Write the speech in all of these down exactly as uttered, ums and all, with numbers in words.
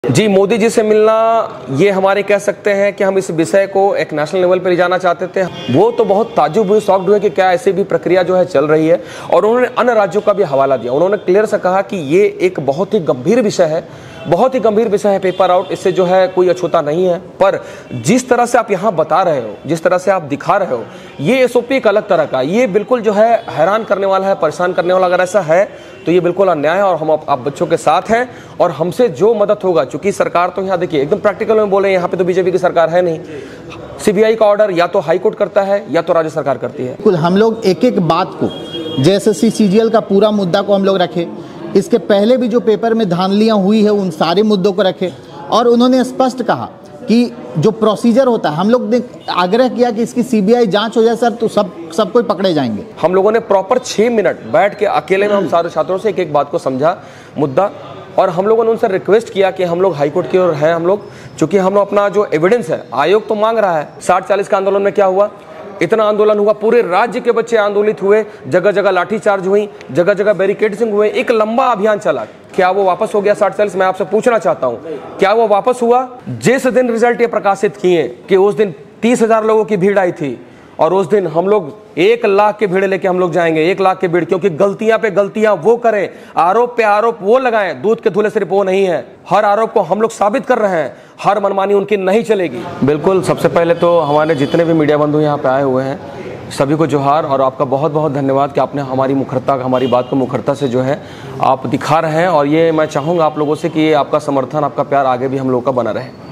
जी, मोदी जी से मिलना ये हमारे कह सकते हैं कि हम इस विषय को एक नेशनल लेवल पर ले जाना चाहते थे। वो तो बहुत ताज्जुब हुए, शॉक्ड हुए कि क्या ऐसी भी प्रक्रिया जो है चल रही है, और उन्होंने अन्य राज्यों का भी हवाला दिया। उन्होंने क्लियर से कहा कि ये एक बहुत ही गंभीर विषय है, बहुत ही गंभीर विषय है पेपर आउट, इससे जो है कोई अछूता नहीं है। पर जिस तरह से आप यहाँ बता रहे हो, जिस तरह से आप दिखा रहे हो, ये एसओपी एक अलग तरह का, ये बिल्कुल जो है हैरान करने वाला है, परेशान करने वाला। अगर ऐसा है तो ये बिल्कुल अन्याय है, और हम आप, आप बच्चों के साथ हैं, और हमसे जो मदद होगा, चूंकि सरकार तो यहाँ देखिए एकदम प्रैक्टिकल में बोले, यहाँ पे तो बीजेपी की सरकार है नहीं। सीबीआई का ऑर्डर या तो हाई कोर्ट करता है या तो राज्य सरकार करती है। बिल्कुल, हम लोग एक एक बात को, जैसे सीजीएल का पूरा मुद्दा को हम लोग रखे, इसके पहले भी जो पेपर में धांधलियां हुई है उन सारे मुद्दों को रखे, और उन्होंने स्पष्ट कहा कि जो प्रोसीजर होता है, हम लोग ने आग्रह किया कि इसकी सीबीआई जांच हो जाए सर, तो सब सब कोई पकड़े जाएंगे। हम लोगों ने प्रॉपर छह मिनट बैठ के अकेले में हम सारे छात्रों से एक एक बात को समझा मुद्दा, और हम लोगों ने उनसे रिक्वेस्ट किया कि हम लोग हाईकोर्ट की ओर हैं। हम लोग चूंकि हम लोग अपना जो एविडेंस है, आयोग तो मांग रहा है। साठ चालीस का आंदोलन में क्या हुआ, इतना आंदोलन हुआ, पूरे राज्य के बच्चे आंदोलित हुए, जगह जगह लाठीचार्ज हुई, जगह जगह बैरिकेडिंग हुए, एक लंबा अभियान चला। क्या वो वापस हो गया साठ चालीस? मैं आपसे पूछना चाहता हूं, क्या वो वापस हुआ? जिस दिन रिजल्ट ये प्रकाशित किए कि उस दिन तीस हजार लोगों की भीड़ आई थी, और उस दिन हम लोग एक लाख की भीड़ लेके हम लोग जाएंगे, एक लाख की भीड़, क्योंकि गलतियां पे गलतियां वो करें, आरोप पे आरोप वो लगाएं, दूध के धुले सिर्फ वो नहीं है। हर आरोप को हम लोग साबित कर रहे हैं, हर मनमानी उनकी नहीं चलेगी। बिल्कुल, सबसे पहले तो हमारे जितने भी मीडिया बंधु यहाँ पे आए हुए हैं, सभी को जोहार, और आपका बहुत बहुत धन्यवाद कि आपने हमारी मुखरता हमारी बात को मुखरता से जो है आप दिखा रहे हैं। और ये मैं चाहूँगा आप लोगों से कि ये आपका समर्थन, आपका प्यार आगे भी हम लोगों का बना रहे।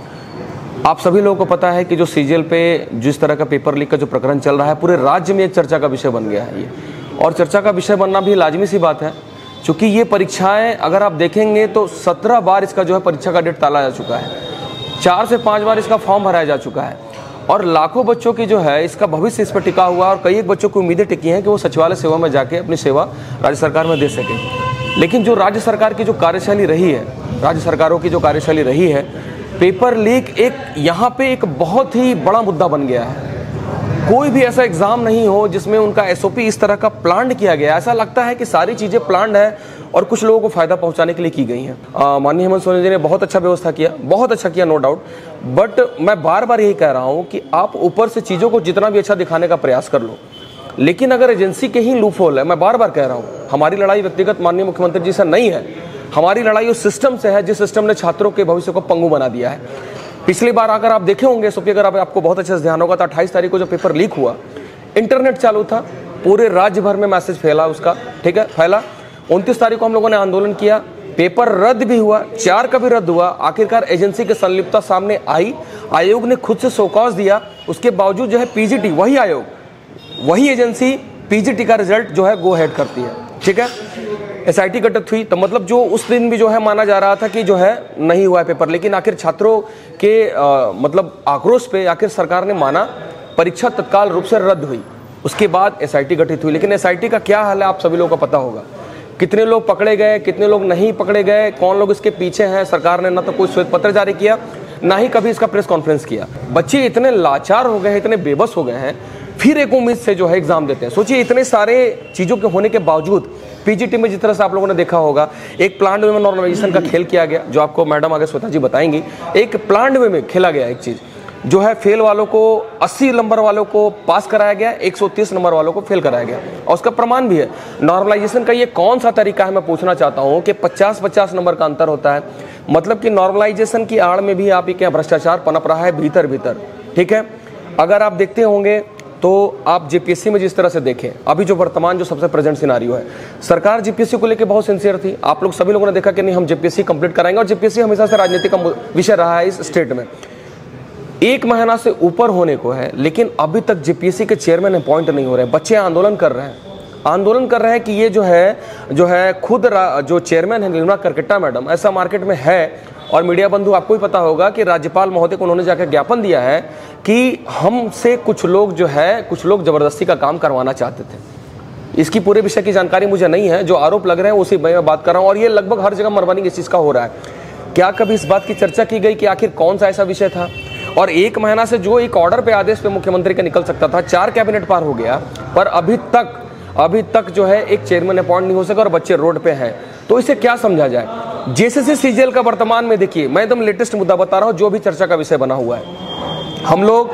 आप सभी लोगों को पता है कि जो सीजीएल पे जिस तरह का पेपर लीक का जो प्रकरण चल रहा है, पूरे राज्य में एक चर्चा का विषय बन गया है ये, और चर्चा का विषय बनना भी लाजमी सी बात है, क्योंकि ये परीक्षाएं अगर आप देखेंगे तो सत्रह बार इसका जो है परीक्षा का डेट टाला जा चुका है, चार से पाँच बार इसका फॉर्म भराया जा चुका है, और लाखों बच्चों की जो है इसका भविष्य इस पर टिका हुआ है, और कई एक बच्चों की उम्मीदें टिकी हैं कि वो सचिवालय सेवा में जाके अपनी सेवा राज्य सरकार में दे सके। लेकिन जो राज्य सरकार की जो कार्यशैली रही है, राज्य सरकारों की जो कार्यशैली रही है, पेपर लीक एक यहाँ पे एक बहुत ही बड़ा मुद्दा बन गया है। कोई भी ऐसा एग्जाम नहीं हो जिसमें उनका एसओपी इस तरह का प्लान किया गया। ऐसा लगता है कि सारी चीजें प्लान है और कुछ लोगों को फायदा पहुंचाने के लिए की गई हैं। माननीय हेमंत सोरेन जी ने बहुत अच्छा व्यवस्था किया, बहुत अच्छा किया, नो डाउट। बट मैं बार बार यही कह रहा हूं कि आप ऊपर से चीजों को जितना भी अच्छा दिखाने का प्रयास कर लो, लेकिन अगर एजेंसी के ही लूपहोल है, मैं बार बार कह रहा हूँ, हमारी लड़ाई व्यक्तिगत माननीय मुख्यमंत्री जी से नहीं है, हमारी लड़ाई उस सिस्टम से है जिस सिस्टम ने छात्रों के भविष्य को पंगु बना दिया है। पिछली बार अगर आप देखे होंगे सोफी, अगर आप, आपको बहुत अच्छे से ध्यान होगा, तो अट्ठाईस तारीख को जो पेपर लीक हुआ, इंटरनेट चालू था, पूरे राज्य भर में मैसेज फैला उसका, ठीक है, फैला। उनतीस तारीख को हम लोगों ने आंदोलन किया, पेपर रद्द भी हुआ, चार का भी रद्द हुआ। आखिरकार एजेंसी की संलिप्तता सामने आई, आयोग ने खुद से शोकॉज दिया, उसके बावजूद जो है पीजीटी, वही आयोग, वही एजेंसी पीजीटी का रिजल्ट जो है गो हेड करती है, ठीक है। एसआईटी गठित हुई, तो मतलब जो उस दिन भी जो है माना जा रहा था कि जो है नहीं हुआ है पेपर, लेकिन आखिर छात्रों के आ, मतलब आक्रोश पे आखिर सरकार ने माना, परीक्षा तत्काल रूप से रद्द हुई। उसके बाद एसआईटी गठित हुई, लेकिन एसआईटी का क्या हाल है आप सभी लोगों को पता होगा। कितने लोग पकड़े गए, कितने लोग नहीं पकड़े गए, कौन लोग इसके पीछे हैं। सरकार ने ना तो कोई श्वेत पत्र जारी किया, ना ही कभी इसका प्रेस कॉन्फ्रेंस किया। बच्चे इतने लाचार हो गए हैं, इतने बेबस हो गए हैं, फिर एक उम्मीद से जो है एग्जाम देते हैं। सोचिए, इतने सारे चीजों के होने के बावजूद पीजीटी में जिस तरह से आप लोगों ने देखा होगा, एक प्लांट वे में नॉर्मलाइजेशन का खेल किया गया, जो आपको मैडम आगे श्वेता जी बताएंगी। एक प्लांट वे में खेला गया एक चीज, जो है फेल वालों को अस्सी नंबर वालों को पास कराया गया, एक सौ तीस नंबर वालों को फेल कराया गया, और उसका प्रमाण भी है। नॉर्मलाइजेशन का ये कौन सा तरीका है, मैं पूछना चाहता हूँ कि पचास पचास नंबर का अंतर होता है, मतलब कि नॉर्मलाइजेशन की आड़ में भी आप क्या भ्रष्टाचार पनप रहा है भीतर भीतर, ठीक है। अगर आप देखते होंगे तो आप जेपीएससी में जिस तरह से देखें, अभी जो वर्तमान जो सबसे प्रेजेंट सिनारियो है, सरकार जेपीएससी को लेकर बहुत सिंसियर थी। आप लोग सभी लोगों ने देखा कि नहीं, हम जेपीएससी कंप्लीट कराएंगे, और जेपीएससी हमेशा से राजनीति का विषय रहा है इस स्टेट में। एक महीना से ऊपर होने को है, लेकिन अभी तक जेपीएससी के चेयरमैन अपॉइंट नहीं हो रहे हैं। बच्चे आंदोलन कर रहे हैं, आंदोलन कर रहे हैं कि ये जो है जो है खुद जो चेयरमैन है नीलिमा करकेट्टा मैडम, ऐसा मार्केट में है। और मीडिया बंधु, आपको ही पता होगा कि राज्यपाल महोदय को उन्होंने जाकर ज्ञापन दिया है कि हमसे कुछ लोग जो है कुछ लोग जबरदस्ती का काम करवाना चाहते थे। इसकी पूरे विषय की जानकारी मुझे नहीं है, जो आरोप लग रहे हैं उसी मैं बात कर रहा हूँ, और ये लगभग हर जगह मरवानी इस चीज का हो रहा है। क्या कभी इस बात की चर्चा की गई कि आखिर कौन सा ऐसा विषय था? और एक महीना से जो एक ऑर्डर पे आदेश पे मुख्यमंत्री का निकल सकता था, चार कैबिनेट पार हो गया, पर अभी तक अभी तक जो है एक चेयरमैन अपॉइंट नहीं हो सका और बच्चे रोड पे हैं। तो इसे क्या समझा जाए? जेएसएससी सीजीएल का वर्तमान में देखिए, मैं एकदम लेटेस्ट मुद्दा बता रहा हूं जो भी चर्चा का विषय बना हुआ है। हम लोग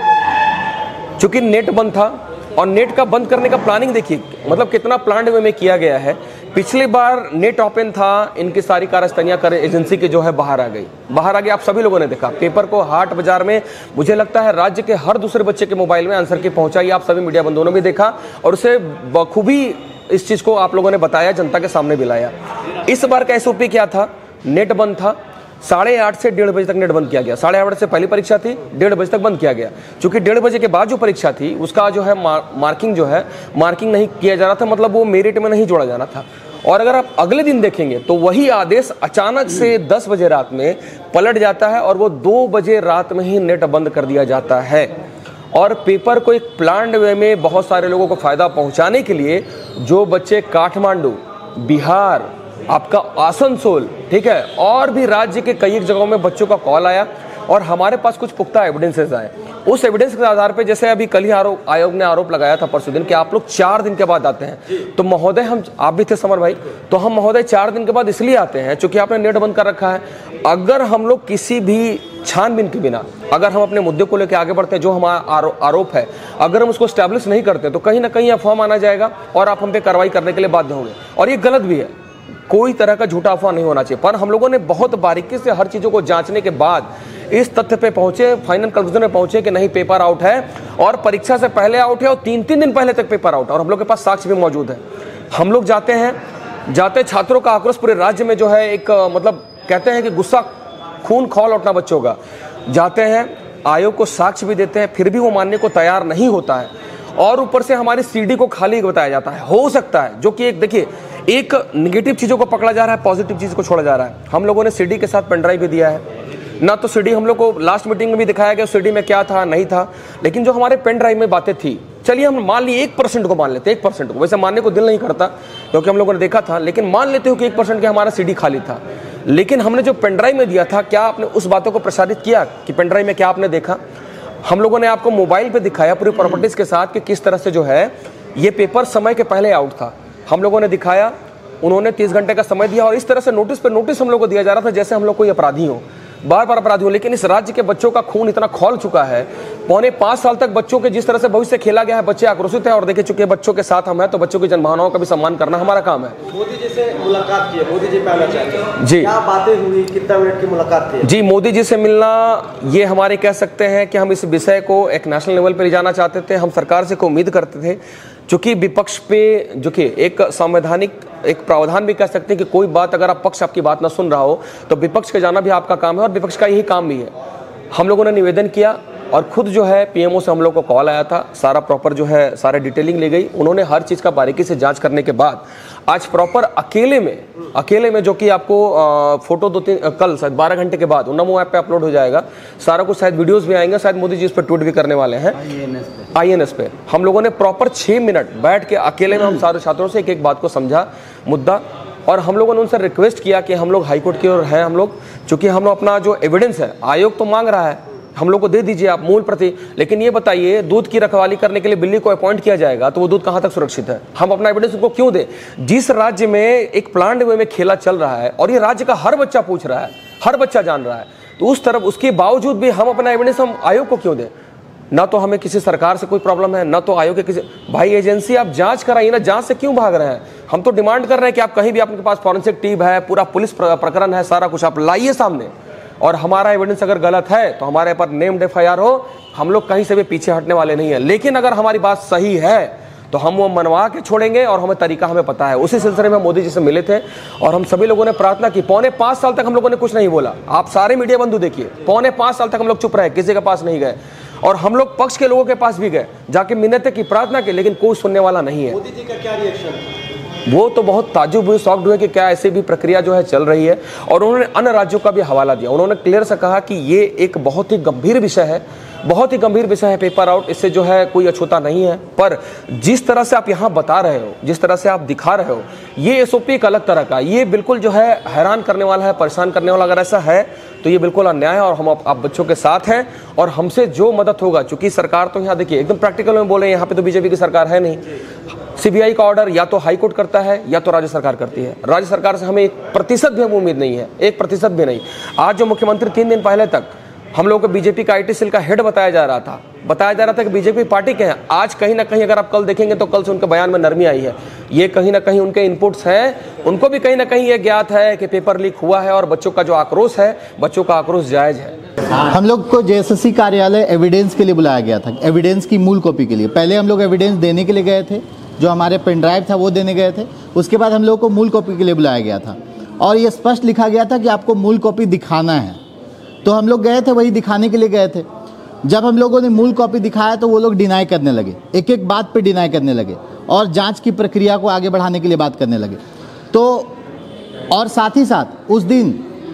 चूंकि नेट बंद था और नेट का बंद करने का प्लानिंग देखिए, मतलब कितना प्लान वे में किया गया है। पिछली बार नेट ओपन था, इनकी सारी कार्यस्थलियां कर एजेंसी के जो है बाहर आ गई, बाहर आ गई। आप सभी लोगों ने देखा पेपर को हाट बाजार में, मुझे लगता है राज्य के हर दूसरे बच्चे के मोबाइल में आंसर की पहुंचाई, आप सभी मीडिया बंधुओं ने भी देखा और उसे बखूबी इस चीज को आप लोगों ने बताया, जनता के सामने भी लाया। इस बार का एसओपी क्या था? नेट बंद था, साढ़े आठ से डेढ़ बजे तक नेट बंद किया गया। साढ़े आठ से पहली परीक्षा थी, डेढ़ बजे तक बंद किया गया। क्योंकि डेढ़ बजे के बाद जो परीक्षा थी उसका जो है मार्किंग जो है मार्किंग नहीं किया जा रहा था, मतलब वो मेरिट में नहीं जोड़ा जाना था। और अगर आप अगले दिन देखेंगे तो वही आदेश अचानक से दस बजे रात में पलट जाता है और वो दो बजे रात में ही नेट बंद कर दिया जाता है। और पेपर को एक प्लान्ड वे में बहुत सारे लोगों को फायदा पहुंचाने के लिए जो बच्चे काठमांडू, बिहार, आपका आसनसोल, ठीक है, और भी राज्य के कई एक जगहों में बच्चों का कॉल आया और हमारे पास कुछ पुख्ता एविडेंसेस आए। उस एविडेंस के आधार पे, जैसे अभी कल ही आरोप आयोग ने आरोप लगाया था परसों दिन कि आप लोग चार दिन के बाद आते हैं, तो महोदय हम, आप भी थे समर भाई, तो हम महोदय चार दिन के बाद इसलिए आते हैं क्योंकि आपने नेट बंद कर रखा है। अगर हम लोग किसी भी छानबीन के बिना अगर हम अपने मुद्दे को लेकर आगे बढ़ते हैं, जो हमारा आरो, आरोप है, अगर हम उसको स्टैब्लिश नहीं करते तो कहीं ना कहीं अफवाह माना जाएगा और आप हम पे कार्रवाई करने के लिए बाध्य होंगे। और ये गलत भी है, कोई तरह का झूठा अफवाह नहीं होना चाहिए। पर हम लोगों ने बहुत बारीकी से हर चीजों को जांचने के बाद इस तथ्य पे पहुंचे, फाइनल कंक्लूजन में पहुंचे कि नहीं, पेपर आउट है और परीक्षा से पहले आउट है और तीन तीन दिन पहले तक पेपर आउट है और हम लोग के पास साक्ष्य भी मौजूद है। हम लोग जाते हैं, जाते छात्रों का आक्रोश पूरे राज्य में जो है एक, मतलब कहते हैं कि गुस्सा, खून खौल उठना बच्चों का। जाते हैं, आयोग को साक्ष्य भी देते हैं, फिर भी वो मानने को तैयार नहीं होता है और ऊपर से हमारी सीडी को खाली बताया जाता है। हो सकता है जो कि एक, देखिए, एक निगेटिव चीजों को पकड़ा जा रहा है, पॉजिटिव चीज को छोड़ा जा रहा है। हम लोगों ने सीडी के साथ पेनड्राइव भी दिया है ना, तो सीडी हम लोग को लास्ट मीटिंग में भी दिखाया गया सीडी में क्या था नहीं था, लेकिन जो हमारे पेन ड्राइव में बातें थी, चलिए हम मान लिए एक परसेंट को मान लेते, एक परसेंट को, वैसे मानने को दिल नहीं करता क्योंकि हम लोगों ने देखा था, लेकिन मान लेते हो कि एक परसेंट के हमारा सीडी खाली था। लेकिन हमने जो पेन ड्राइव में दिया था, क्या आपने उस बातों को प्रसारित किया कि पेन ड्राइव में क्या आपने देखा? हम लोगों ने आपको मोबाइल पे दिखाया पूरी प्रॉपर्टीज के साथ कि किस तरह से जो है ये पेपर समय के पहले आउट था। हम लोगों ने दिखाया, उन्होंने तीस घंटे का समय दिया और इस तरह से नोटिस पे नोटिस हम लोग को दिया जा रहा था जैसे हम लोग कोई अपराधी हो, बार बार अपराधी हो। लेकिन इस राज्य के बच्चों का खून इतना खौल चुका है, पौने पांच साल तक बच्चों के जिस तरह से भविष्य खेला गया है, बच्चे आक्रोशित हैं और देखे चुके बच्चों के साथ हम हैं, तो बच्चों की जनभावनाओं का भी सम्मान करना हमारा काम है। मोदी जी से मुलाकात की है, मोदी जी पे आना चाहते हैं जी, क्या बातें हुई, कितना मिनट की मुलाकात थी? जी, मोदी जी से मिलना, ये हमारे कह सकते हैं कि हम इस विषय को एक नेशनल लेवल पर ले जाना चाहते थे। हम सरकार से को उम्मीद करते थे, चूंकि विपक्ष पे जो कि एक संवैधानिक एक प्रावधान भी कह सकते हैं कि कोई बात अगर आप पक्ष आपकी बात ना सुन रहा हो तो विपक्ष के जाना भी आपका काम है और विपक्ष का यही काम भी है। हम लोगों ने निवेदन किया और खुद जो है पीएमओ से हम लोग को कॉल आया था, सारा प्रॉपर जो है सारा डिटेलिंग ली गई, उन्होंने हर चीज़ का बारीकी से जांच करने के बाद आज प्रॉपर अकेले में अकेले में जो कि आपको आ, फोटो दो तीन कल शायद बारह घंटे के बाद नमो ऐप पे अपलोड हो जाएगा, सारा कुछ शायद वीडियोस भी आएंगे, शायद मोदी जी इस पर ट्वीट भी करने वाले हैं आई एन एस पे। हम लोगों ने प्रॉपर छः मिनट बैठ के अकेले में हम सारे छात्रों से एक एक बात को समझा मुद्दा, और हम लोगों ने उनसे रिक्वेस्ट किया कि हम लोग हाईकोर्ट की ओर हैं, हम लोग चूंकि हम लोग अपना जो एविडेंस है, आयोग तो मांग रहा है हम लोग को दे दीजिए आप मूल प्रति, लेकिन ये बताइए दूध की रखवाली करने के लिए बिल्ली को अपॉइंट किया जाएगा तो वो दूध कहां तक सुरक्षित है? हम अपना एविडेंस उनको क्यों दें? जिस राज्य में एक प्लान्ड वे में खेला चल रहा है और ये राज्य का हर बच्चा पूछ रहा है, हर बच्चा जान रहा है, तो उस तरफ उसके बावजूद भी हम अपना एविडेंस हम आयोग को क्यों दें? ना तो हमें किसी सरकार से कोई प्रॉब्लम है, ना तो आयोग के किसी, भाई एजेंसी आप जांच कराइए ना, जांच से क्यों भाग रहे हैं? हम तो डिमांड कर रहे हैं कि आप कहीं भी आपके पास फॉरेंसिक टीम है, पूरा पुलिस प्रकरण है, सारा कुछ आप लाइए सामने, और हमारा एविडेंस अगर गलत है तो हमारे पर नेम्ड एफ आई आर हो, हम लोग कहीं से भी पीछे हटने वाले नहीं है। लेकिन अगर हमारी बात सही है तो हम वो मनवा के छोड़ेंगे और हमें तरीका हमें पता है। उसी सिलसिले में मोदी जी से मिले थे और हम सभी लोगों ने प्रार्थना की। पौने पांच साल तक हम लोगों ने कुछ नहीं बोला, आप सारे मीडिया बंधु देखिए, पौने पांच साल तक हम लोग चुप रहे, किसी के पास नहीं गए और हम लोग पक्ष के लोगों के पास भी गए, जाके मिन्नतें की, प्रार्थना की, लेकिन कोई सुनने वाला नहीं है। मोदी जी का क्या रिएक्शन? वो तो बहुत ताजुब हुए, शॉक्ड हुए कि क्या ऐसी भी प्रक्रिया जो है चल रही है, और उन्होंने अन्य राज्यों का भी हवाला दिया। उन्होंने क्लियर से कहा कि ये एक बहुत ही गंभीर विषय है बहुत ही गंभीर विषय है पेपर आउट, इससे जो है कोई अछूता नहीं है। पर जिस तरह से आप यहाँ बता रहे हो, जिस तरह से आप दिखा रहे हो, ये एसओपी एक अलग तरह का, ये बिल्कुल जो है हैरान करने वाला है, परेशान करने वाला। अगर ऐसा है तो ये बिल्कुल अन्याय है और हम आप बच्चों के साथ हैं और हमसे जो मदद होगा, चूंकि सरकार तो यहाँ देखिए एकदम प्रैक्टिकल में बोले, यहाँ पे तो बीजेपी की सरकार है नहीं। सीबीआई का ऑर्डर या तो हाई कोर्ट करता है या तो राज्य सरकार करती है। राज्य सरकार से हमें एक प्रतिशत भी उम्मीद नहीं है, एक प्रतिशत भी नहीं। आज जो मुख्यमंत्री तीन दिन पहले तक हम लोगों को बीजेपी का आईटी सेल का हेड बताया जा रहा था, बताया जा रहा था कि बीजेपी पार्टी के हैं, आज कहीं ना कहीं अगर आप कल देखेंगे तो कल से उनके बयान में नरमी आई है। ये कहीं ना कहीं उनके इनपुट्स हैं, उनको भी कहीं ना कहीं ये ज्ञात है कि पेपर लीक हुआ है और बच्चों का जो आक्रोश है, बच्चों का आक्रोश जायज है। हम लोग को जेएसएससी कार्यालय एविडेंस के लिए बुलाया गया था, एविडेंस की मूल कॉपी के लिए। पहले हम लोग एविडेंस देने के लिए गए थे, जो हमारे पेन ड्राइव था वो देने गए थे। उसके बाद हम लोग को मूल कॉपी के लिए बुलाया गया था और ये स्पष्ट लिखा गया था कि आपको मूल कॉपी दिखाना है। तो हम लोग गए थे, वही दिखाने के लिए गए थे। जब हम लोगों ने मूल कॉपी दिखाया तो वो लोग डिनाई करने लगे, एक एक बात पे डिनाई करने लगे और जांच की प्रक्रिया को आगे बढ़ाने के लिए बात करने लगे। तो और साथ ही साथ उस दिन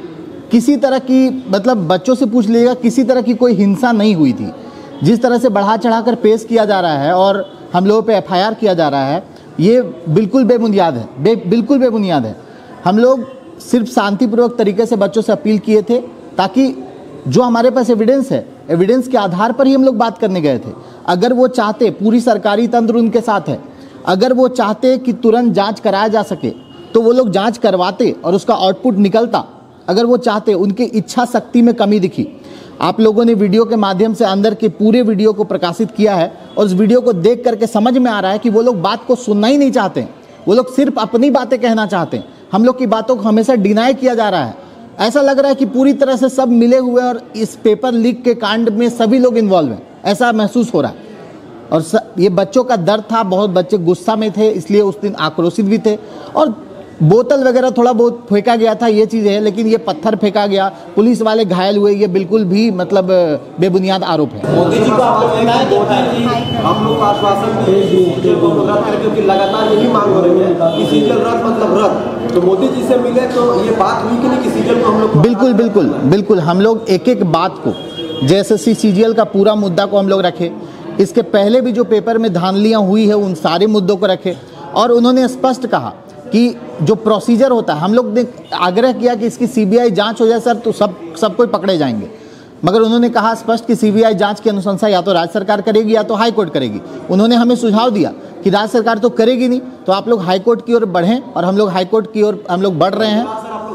किसी तरह की, मतलब बच्चों से पूछ लीजिएगा, किसी तरह की कोई हिंसा नहीं हुई थी। जिस तरह से बढ़ा चढ़ाकर पेश किया जा रहा है और हम लोगों पे एफ आई आर किया जा रहा है, ये बिल्कुल बेबुनियाद है, बे, बिल्कुल बेबुनियाद है। हम लोग सिर्फ शांतिपूर्वक तरीके से बच्चों से अपील किए थे ताकि जो हमारे पास एविडेंस है, एविडेंस के आधार पर ही हम लोग बात करने गए थे। अगर वो चाहते, पूरी सरकारी तंत्र उनके साथ है, अगर वो चाहते कि तुरंत जांच कराया जा सके तो वो लोग जांच करवाते और उसका आउटपुट निकलता। अगर वो चाहते, उनकी इच्छा शक्ति में कमी दिखी। आप लोगों ने वीडियो के माध्यम से अंदर के पूरे वीडियो को प्रकाशित किया है और उस वीडियो को देख करके समझ में आ रहा है कि वो लोग बात को सुनना ही नहीं चाहते, वो लोग सिर्फ अपनी बातें कहना चाहते हैं। हम लोग की बातों को हमेशा डिनाई किया जा रहा है। ऐसा लग रहा है कि पूरी तरह से सब मिले हुए और इस पेपर लीक के कांड में सभी लोग इन्वॉल्व हैं, ऐसा महसूस हो रहा है। और स, ये बच्चों का दर्द था, बहुत बच्चे गुस्सा में थे, इसलिए उस दिन आक्रोशित भी थे और बोतल वगैरह थोड़ा बहुत फेंका गया था, ये चीज़ है। लेकिन ये पत्थर फेंका गया, पुलिस वाले घायल हुए, ये बिल्कुल भी मतलब बेबुनियाद आरोप है। मोदी जी को आप लोग कहना कि हम लोग आश्वासन दिए सीजीएल को रद्द करें, क्योंकि लगातार यही मांग हो रही है कि सीजीएल रद्द मतलब रद्द। तो मोदी जी से मिले तो ये बात हुई कि नहीं कि सीजीएल को हम लोग, बिल्कुल बिल्कुल बिल्कुल हम लोग एक एक बात को, जैसे सीजीएल का पूरा मुद्दा को हम लोग रखे, इसके पहले भी जो पेपर में धांधलियाँ हुई है उन सारे मुद्दों को रखे और उन्होंने स्पष्ट कहा कि जो प्रोसीजर होता है, हम लोग ने आग्रह किया कि इसकी सीबीआई जांच हो जाए सर, तो सब सब कोई पकड़े जाएंगे। मगर उन्होंने कहा स्पष्ट कि सीबीआई जांच की अनुशंसा या तो राज्य सरकार करेगी या तो हाई कोर्ट करेगी। उन्होंने हमें सुझाव दिया कि राज्य सरकार तो करेगी नहीं, तो आप लोग हाई कोर्ट की ओर बढ़ें और हम लोग हाई कोर्ट की ओर हम लोग बढ़ रहे हैं।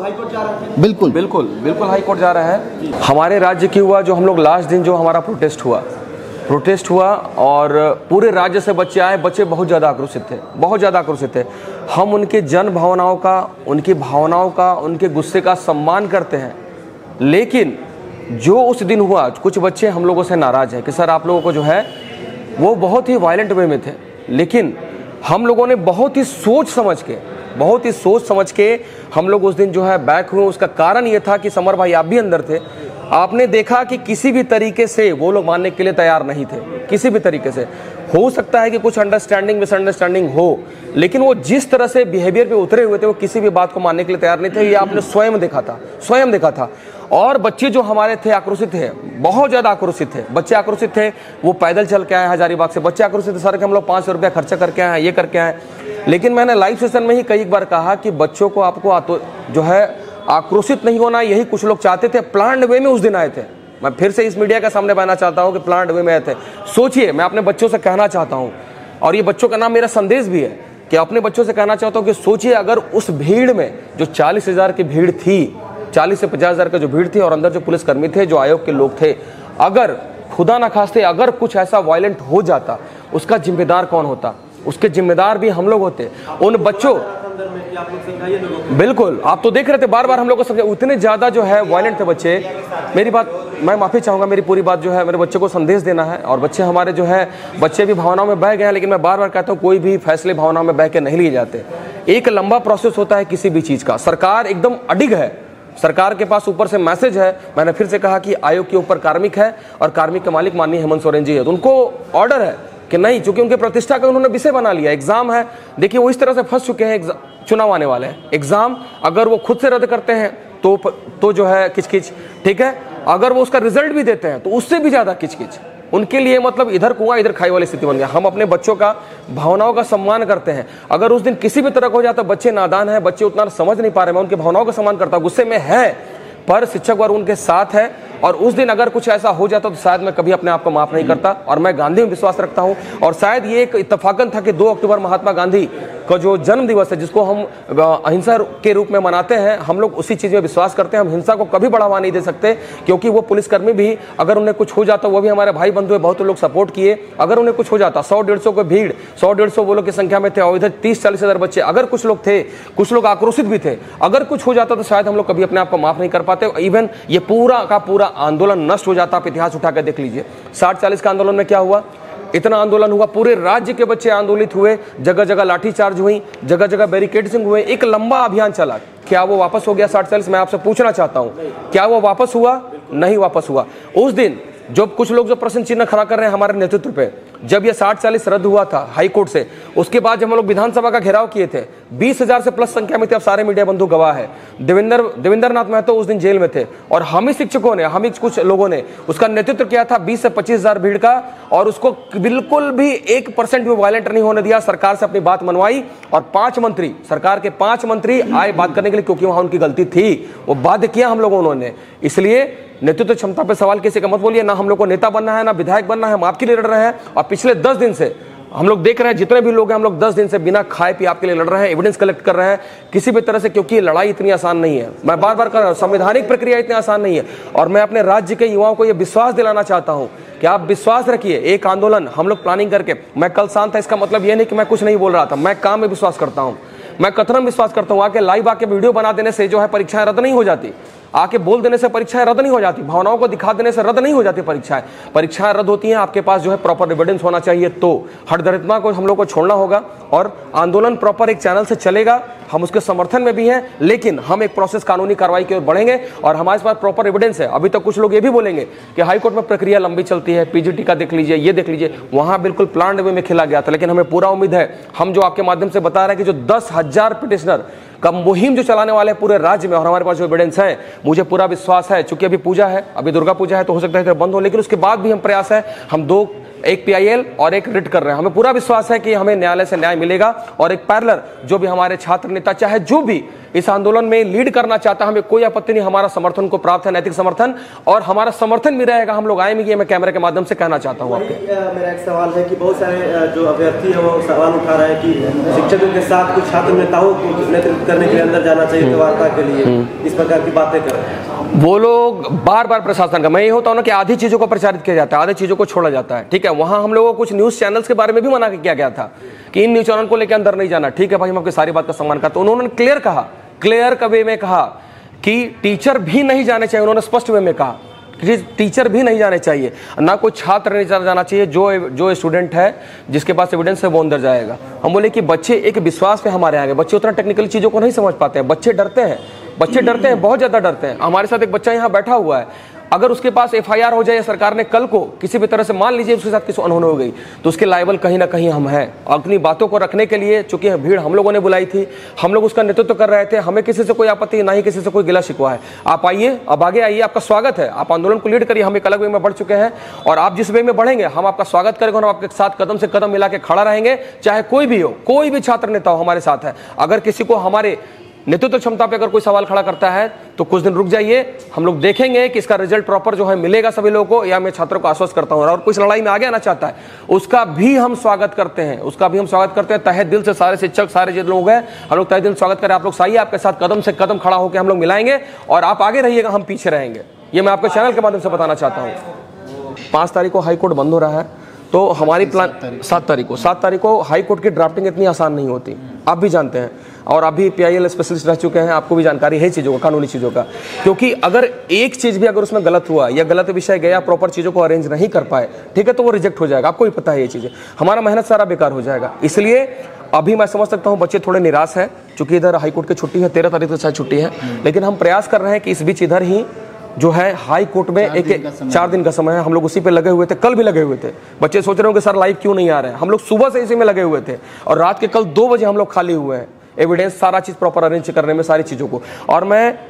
बिल्कुल बिल्कुल बिल्कुल हाई कोर्ट जा रहा है। हमारे राज्य की हुआ जो हम लोग लास्ट दिन जो हमारा प्रोटेस्ट हुआ प्रोटेस्ट हुआ और पूरे राज्य से बच्चे आए, बच्चे बहुत ज़्यादा आक्रोशित थे, बहुत ज़्यादा आक्रोशित थे। हम उनके जन भावनाओं का, उनकी भावनाओं का, उनके गुस्से का सम्मान करते हैं, लेकिन जो उस दिन हुआ, कुछ बच्चे हम लोगों से नाराज़ हैं कि सर आप लोगों को जो है वो बहुत ही वायलेंट वे में थे। लेकिन हम लोगों ने बहुत ही सोच समझ के बहुत ही सोच समझ के हम लोग उस दिन जो है बैक हुए। उसका कारण ये था कि समर भाई आप भी अंदर थे, आपने देखा कि किसी भी तरीके से वो लोग मानने के लिए तैयार नहीं थे, किसी भी तरीके से। हो सकता है कि कुछ अंडरस्टैंडिंग मिसअंडरस्टैंडिंग हो, लेकिन वो जिस तरह से बिहेवियर पे उतरे हुए थे वो किसी भी बात को मानने के लिए तैयार नहीं थे। ये आपने स्वयं देखा था, स्वयं देखा था। और बच्चे जो हमारे थे आक्रोशित थे, बहुत ज़्यादा आक्रोशित थे, बच्चे आक्रोशित थे। वो पैदल चल के आए हजारीबाग से, बच्चे आक्रोशित थे सर कि हम लोग पाँच सौ रुपया खर्चा करके आए, ये करके आए। लेकिन मैंने लाइव सेशन में ही कई बार कहा कि बच्चों को आपको जो है आक्रोशित नहीं होना, यही कुछ लोग चाहते थे। प्लान्ड वे में उस दिन आए थे। मैं फिर से इस मीडिया के सामने बहना चाहता हूं कि प्लान्ड वे में आए थे। सोचिए, मैं अपने बच्चों से कहना चाहता हूं, और ये बच्चों का नाम मेरा संदेश भी है कि अपने बच्चों से कहना चाहता हूं कि सोचिए अगर उस भीड़ में जो चालीस हजार की भीड़ थी, चालीस से पचास हजार का जो भीड़ थी और अंदर जो पुलिसकर्मी थे, जो आयोग के लोग थे, अगर खुदा न खास्ते अगर कुछ ऐसा वायलेंट हो जाता, उसका जिम्मेदार कौन होता? उसके जिम्मेदार भी हम लोग होते। उन बच्चों, बिल्कुल आप तो देख रहे थे, बार बार हम लोग को समझा, उतने ज्यादा जो है वायलेंट थे बच्चे। मेरी बात, मैं माफी चाहूंगा, मेरी पूरी बात जो है मेरे बच्चे को संदेश देना है। और बच्चे हमारे जो है, बच्चे भी भावनाओं में बह गए हैं, लेकिन मैं बार बार कहता हूं कोई भी फैसले भावनाओं में बह के नहीं लिए जाते। एक लंबा प्रोसेस होता है किसी भी चीज का। सरकार एकदम अडिग है, सरकार के पास ऊपर से मैसेज है। मैंने फिर से कहा कि आयोग के ऊपर कार्मिक है और कार्मिक के मालिक माननीय हेमंत सोरेन जी है, तो उनको ऑर्डर है कि नहीं, चूंकि उनके प्रतिष्ठा का उन्होंने विषय बना लिया। एग्जाम है, देखिए वो इस तरह से फंस चुके हैं, चुनाव आने वाले हैं। एग्जाम अगर वो खुद से रद्द करते हैं तो तो जो है किचकिच, ठीक है। अगर वो उसका रिजल्ट भी देते हैं तो उससे भी ज्यादा किचकिच। उनके लिए मतलब इधर कुआं इधर खाई वाली स्थिति बन गया। हम अपने बच्चों का भावनाओं का सम्मान करते हैं, अगर उस दिन किसी भी तरह का हो जाता, बच्चे नादान हैं, बच्चे उतना समझ नहीं पा रहे, मैं उनकी भावनाओं का सम्मान करता हूं, गुस्से में है, पर शिक्षक वर्ग उनके साथ है। और उस दिन अगर कुछ ऐसा हो जाता तो शायद मैं कभी अपने आप को माफ नहीं करता। और मैं गांधी में विश्वास रखता हूं, और शायद ये एक इत्तेफाकन था कि दो अक्टूबर महात्मा गांधी का जो जन्म दिवस है, जिसको हम अहिंसा के रूप में मनाते हैं, हम लोग उसी चीज में विश्वास करते हैं। हम हिंसा को कभी बढ़ावा नहीं दे सकते, क्योंकि वो पुलिसकर्मी भी, अगर उन्हें कुछ हो जाता, वो भी हमारे भाई बंधु है, बहुत लोग सपोर्ट किए, अगर उन्हें कुछ हो जाता, सौ डेढ़ सौ को भीड़, सौ डेढ़ सौ वो लोग की संख्या में थे, और इधर तीस चालीस हजार बच्चे, अगर कुछ लोग थे, कुछ लोग आक्रोशित भी थे, अगर कुछ हो जाता तो शायद हम लोग कभी अपने आप को माफ नहीं कर पाते। इवन ये पूरा का पूरा आंदोलन नष्ट हो जाता। आप इतिहास उठाकर देख लीजिए, साठ चालीस का आंदोलन में क्या हुआ, इतना आंदोलन हुआ, पूरे राज्य के बच्चे आंदोलित हुए, जगह जगह लाठीचार्ज हुई, जगह जगह बैरिकेडिंग हुए, एक लंबा अभियान चला। क्या वो वापस हो गया साठ चालीस? मैं आपसे पूछना चाहता हूं, क्या वो वापस हुआ? नहीं वापस हुआ। उस दिन जो कुछ लोग जो प्रश्न चिन्ह खड़ा कर रहे हैं हमारे नेतृत्व पे, जब ये साठ चालीस रद्द हुआ था हाई कोर्ट से, उसके बाद जब हम लोग विधानसभा का घेराव किए थे, बीस हजार से प्लस संख्या में थे। अब सारे मीडिया बंधु गवाह है, देवेंद्र देवेंद्र नाथ महतो उस दिन जेल में थे, और हम ही शिक्षकों ने, हम ही कुछ लोगों ने उसका नेतृत्व किया था, बीस से पच्चीस हजार भीड़ का, और उसको बिल्कुल भी एक परसेंट भी वायलेंट नहीं होने दिया। सरकार से अपनी बात मनवाई, और पांच मंत्री, सरकार के पांच मंत्री आए बात करने के लिए, क्योंकि वहां उनकी गलती थी, वो बाध्य किया हम लोगों उन्होंने। इसलिए नेतृत्व क्षमता पे सवाल किसी का मत बोलिए, ना हम लोग को नेता बनना है, ना विधायक बनना है, हम आपके लिए लड़ रहे हैं। और पिछले दस दिन से हम लोग देख रहे हैं, जितने भी लोग हैं, हम लोग दस दिन से बिना खाए पिए आपके लिए लड़ रहे हैं, एविडेंस कलेक्ट कर रहे हैं किसी भी तरह से, क्योंकि लड़ाई इतनी आसान नहीं है। मैं बार बार कर रहा हूं, संवैधानिक प्रक्रिया इतनी आसान नहीं है। और मैं अपने राज्य के युवाओं को यह विश्वास दिलाना चाहता हूं कि आप विश्वास रखिए, एक आंदोलन हम लोग प्लानिंग करके, मैं कल शांत था, इसका मतलब यह नहीं कि मैं कुछ नहीं बोल रहा था, मैं काम में विश्वास करता हूं, मैं कथन में विश्वास करता हूं। आके लाइव आके वीडियो बना देने से जो है परीक्षाएं रद्द नहीं हो जाती, आके बोल देने से परीक्षाएं रद्द नहीं हो जाती, भावनाओं को दिखा देने से रद्द नहीं हो जाती परीक्षाएं। परीक्षाएं रद्द होती हैं, आपके पास जो है प्रॉपर एविडेंस होना चाहिए। तो हठधर्मिता को हम लोग को छोड़ना होगा, और आंदोलन प्रॉपर एक चैनल से चलेगा, हम उसके समर्थन में भी हैं, लेकिन हम एक प्रोसेस कानूनी कार्रवाई की ओर बढ़ेंगे, और हमारे पास प्रॉपर एविडेंस है। अभी तक कुछ लोग ये भी बोलेंगे कि हाईकोर्ट में प्रक्रिया लंबी चलती है, पीजीटी का देख लीजिए, ये देख लीजिए, वहां बिल्कुल प्लान वे में खेला गया था। लेकिन हमें पूरा उम्मीद है, हम जो आपके माध्यम से बता रहे हैं कि जो दस हजार पिटिशनर का मुहिम जो चलाने वाले हैं पूरे राज्य में, और हमारे पास जो एविडेंस है, मुझे पूरा विश्वास है। चूंकि अभी पूजा है, अभी दुर्गा पूजा है, तो हो सकता है बंद हो, लेकिन उसके बाद भी हम प्रयास है, हम दो, एक पीआईएल और एक रिट कर रहे हैं। हमें पूरा विश्वास है कि हमें न्यायालय से न्याय मिलेगा, और एक पैरेलल जो भी हमारे छात्र नेता, चाहे जो भी इस आंदोलन में लीड करना चाहता है, हमें कोई आपत्ति नहीं, हमारा समर्थन को प्राप्त है, नैतिक समर्थन, और हमारा समर्थन भी रहेगा। हम लोग आएंगे, ये मैं कैमरे के माध्यम से कहना चाहता हूँ आपके। मेरा एक सवाल है कि बहुत सारे जो अभ्यर्थी है वो सवाल उठा रहे हैं कि शिक्षकों के साथ कुछ छात्र नेताओं को नेतृत्व करने के लिए अंदर जाना चाहिए वार्ता के लिए, इस प्रकार की बातें कर रहे हैं वो लोग। बार बार प्रशासन का मैं ये होता हूँ ना कि आधी चीजों को प्रचारित किया जाता है, आधी चीजों को छोड़ा जाता है, ठीक है। वहां हम लोगों को कुछ न्यूज चैनल्स के बारे में भी मना किया गया था कि इन न्यूज चैनल को लेकर अंदर नहीं जाना, ठीक है भाई, हम आपकी सारी बात का सम्मान करते हैं। उन्होंने क्लियर कहा, क्लियर का वे में कहा कि टीचर भी नहीं जाने चाहिए, उन्होंने स्पष्ट वे में कहा कि टीचर भी नहीं जाने चाहिए, ना कोई छात्र नहीं जाना चाहिए, जो जो स्टूडेंट है जिसके पास एविडेंस है वो अंदर जाएगा। हम बोले कि बच्चे एक विश्वास पे हमारे आगे, बच्चे उतना टेक्निकल चीजों को नहीं समझ पाते हैं, बच्चे डरते हैं, बच्चे डरते हैं, बहुत ज्यादा डरते हैं। हमारे साथ एक बच्चा यहाँ बैठा हुआ है, अगर उसके पास एफआईआर हो जाए, सरकार ने कल को किसी भी तरह से मान लीजिए उसके साथ किसी अनहोनी हो गई, तो उसके लायबल कहीं ना कहीं हम हैं। अपनी बातों को रखने के लिए, चूंकि भीड़ हम लोगों ने बुलाई थी, हम लोग उसका नेतृत्व कर रहे थे, हमें किसी से कोई आपत्ति, ना ही किसी से कोई गिला शिकवा है। आप आइए, अब आगे आइए, आपका स्वागत है, आप आंदोलन को लीड करिए। हम एक अलग वे में बढ़ चुके हैं, और आप जिस वे में बढ़ेंगे हम आपका स्वागत करेंगे, और हम आपके साथ कदम से कदम मिला के खड़ा रहेंगे, चाहे कोई भी हो, कोई भी छात्र नेता हो हमारे साथ है। अगर किसी को हमारे नेतृत्व क्षमता पे अगर कोई सवाल खड़ा करता है तो कुछ दिन रुक जाइए, हम लोग देखेंगे कि इसका रिजल्ट प्रॉपर जो है मिलेगा सभी लोगों को, या मैं छात्रों को आश्वस्त करता हूं। और कुछ लड़ाई में आगे आना चाहता है उसका भी हम स्वागत करते हैं, उसका भी हम स्वागत करते हैं तहे दिल से। सारे शिक्षक, सारे जो लोग हैं, हम लोग तहे दिल स्वागत करें। आप लोग सही, आपके साथ कदम से कदम खड़ा होकर हम लोग मिलाएंगे, और आप आगे रहिएगा, हम पीछे रहेंगे। ये मैं आपके चैनल के माध्यम से बताना चाहता हूँ। पांच तारीख को हाईकोर्ट बंद हो रहा है, तो हमारी प्लान सात तारीख को सात तारीख को हाईकोर्ट की ड्राफ्टिंग इतनी आसान नहीं होती, आप भी जानते हैं, और आप भी पीआईएल स्पेशलिस्ट रह चुके हैं, आपको भी जानकारी है चीज़ों का, कानूनी चीज़ों का। क्योंकि अगर एक चीज़ भी अगर उसमें गलत हुआ, या गलत विषय गया, प्रॉपर चीज़ों को अरेंज नहीं कर पाए, ठीक है, तो वो रिजेक्ट हो जाएगा। आपको भी पता है ये चीज़ें, हमारा मेहनत सारा बेकार हो जाएगा। इसलिए अभी मैं समझ सकता हूँ बच्चे थोड़े निराश हैं, चूंकि इधर हाईकोर्ट की छुट्टी है, तेरह तारीख से शायद छुट्टी है, लेकिन हम प्रयास कर रहे हैं कि इस बीच इधर ही जो है हाई कोर्ट में एक चार दिन का समय है, हम लोग उसी पे लगे हुए थे, कल भी लगे हुए थे। बच्चे सोच रहे हो कि सर लाइव क्यों नहीं आ रहे हैं, हम लोग सुबह से इसी में लगे हुए थे, और रात के कल दो बजे हम लोग खाली हुए हैं, एविडेंस सारा चीज प्रॉपर अरेंज करने में, सारी चीजों को। और मैं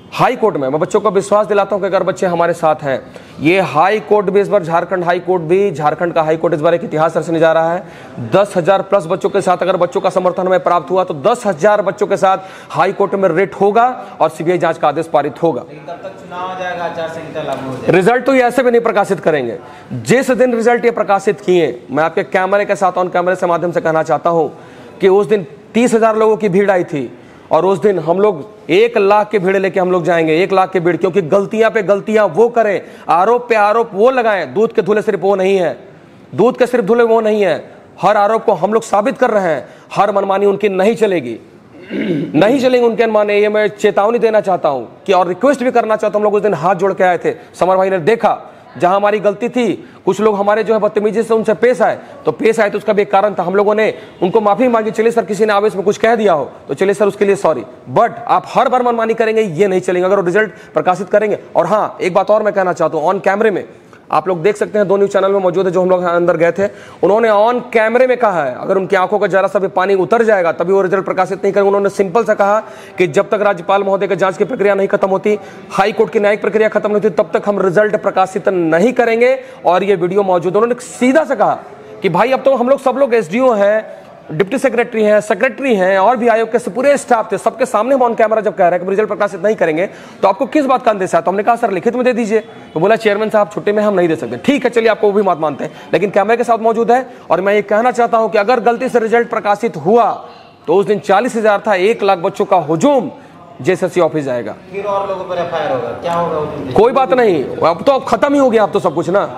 हाई कोर्ट में मैं बच्चों को विश्वास दिलाता हूं कि अगर बच्चे हमारे साथ हैं, ये हाई कोर्ट भी इस बार झारखंड हाई कोर्ट भी झारखंड का हाई कोर्ट इस बार एक इतिहास रचने जा रहा है। दस हजार प्लस बच्चों के साथ अगर बच्चों का समर्थन हमें प्राप्त हुआ तो दस हजार बच्चों के साथ हाई कोर्ट में रिट होगा और सीबीआई जांच का आदेश पारित होगा। तब तक चुनाव हो जाएगा, आचार संहिता लागू हो जाएगा। रिजल्ट तो ये ऐसे भी नहीं प्रकाशित करेंगे। जिस दिन रिजल्ट ये प्रकाशित किए, मैं आपके कैमरे के साथ ऑन कैमरे से माध्यम से कहना चाहता हूं कि उस दिन तीस हजार लोगों की भीड़ आई थी और उस दिन हम लोग एक लाख की भीड़ लेके हम लोग जाएंगे, एक लाख की भीड़, क्योंकि गलतियां पे गलतियां वो करें, आरोप पे आरोप वो लगाएं। दूध के धुले सिर्फ वो नहीं है, दूध के सिर्फ धुले वो नहीं है। हर आरोप को हम लोग साबित कर रहे हैं, हर मनमानी उनकी नहीं चलेगी, नहीं चलेंगे उनके मनमाने। ये मैं चेतावनी देना चाहता हूं कि और रिक्वेस्ट भी करना चाहता हूं। हम लोग उस दिन हाथ जोड़ के आए थे, समर भाई ने देखा जहां हमारी गलती थी, कुछ लोग हमारे जो है बदतमीजी से उनसे पेश आए, तो पेश आए तो उसका भी एक कारण था, हम लोगों ने उनको माफी मांगी। चलिए सर, किसी ने आवेश में कुछ कह दिया हो तो चलिए सर उसके लिए सॉरी, बट आप हर बार मनमानी करेंगे ये नहीं चलेंगे अगर वो रिजल्ट प्रकाशित करेंगे। और हाँ, एक बात और मैं कहना चाहता हूं, ऑन कैमरे में आप लोग देख सकते हैं, दो न्यूज चैनल में मौजूद है जो हम लोग अंदर गए थे, उन्होंने ऑन कैमरे में कहा है अगर उनकी आंखों का जरा सा भी पानी उतर जाएगा तभी वो रिजल्ट प्रकाशित नहीं करेंगे। उन्होंने सिंपल सा कहा कि जब तक राज्यपाल महोदय की जांच की प्रक्रिया नहीं खत्म होती, हाई कोर्ट की न्यायिक प्रक्रिया खत्म नहीं होती, तब तक हम रिजल्ट प्रकाशित नहीं करेंगे। और ये वीडियो मौजूद है। उन्होंने सीधा सा कहा कि भाई अब तो हम लोग सब लोग एसडीओ हैं, डिप्टी सेक्रेटरी हैं, सेक्रेटरी हैं और भी आयोग के पूरे स्टाफ थे, सबके सामने हम ऑन कैमरा जब कह रहे हैं कि रिजल्ट प्रकाशित नहीं करेंगे तो आपको किस बात का अंदेश है? तो हमने कहा सर लिखित में दे दीजिए। तो बोला चेयरमैन साहब छुट्टी में हम नहीं दे सकते। ठीक है, चलिए आपको वो भी बात मानते हैं, लेकिन कैमरे के साथ मौजूद है। और मैं ये कहना चाहता हूं कि अगर गलती से रिजल्ट प्रकाशित हुआ तो उस दिन चालीस हजार था, एक लाख बच्चों का हुजूम जेएसएससी ऑफिस जाएगा, फिर और लोगों पर एफआईआर होगा, क्या होगा उस दिन? कोई बात नहीं, अब तो अब खत्म ही हो गया अब तो सब कुछ ना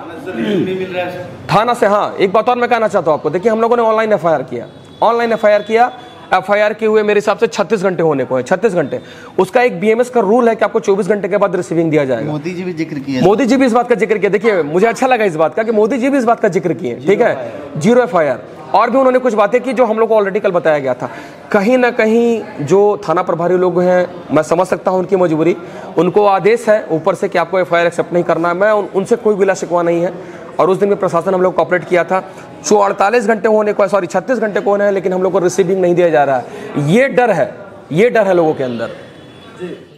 थाना से। हाँ, एक बात और मैं कहना चाहता हूं आपको, देखिए हम लोगों ने ऑनलाइन एफआईआर किया, ऑनलाइन एफआईआर किया। एफआईआर के हुए मेरे हिसाब से छत्तीस घंटे होने को है, छत्तीस घंटे। उसका एक बीएमएस का रूल है कि आपको चौबीस घंटे के बाद रिसीविंग दिया जाएगा। मोदी जी भी जिक्र किया, मोदी जी भी इस बात का जिक्र किया। देखिए मुझे अच्छा लगा इस बात का कि मोदी जी भी इस बात का जिक्र किए, ठीक है, जीरो एफआईआर। और भी उन्होंने कुछ बातें की जो हम लोग को ऑलरेडी कल बताया गया था। कहीं ना कहीं जो थाना प्रभारी लोग हैं, मैं समझ सकता हूं उनकी मजबूरी, उनको आदेश है ऊपर से कि आपको एफआईआर एक्सेप्ट नहीं करना है। मैं उन, उनसे कोई गिला शिकवा नहीं है। और उस दिन में प्रशासन हम लोग कोऑपरेट किया था। जो अड़तालीस घंटे होने को, सॉरी छत्तीस घंटे को होने हैं, लेकिन हम लोग को रिसीविंग नहीं दिया जा रहा है। ये डर है, ये डर है लोगों के अंदर।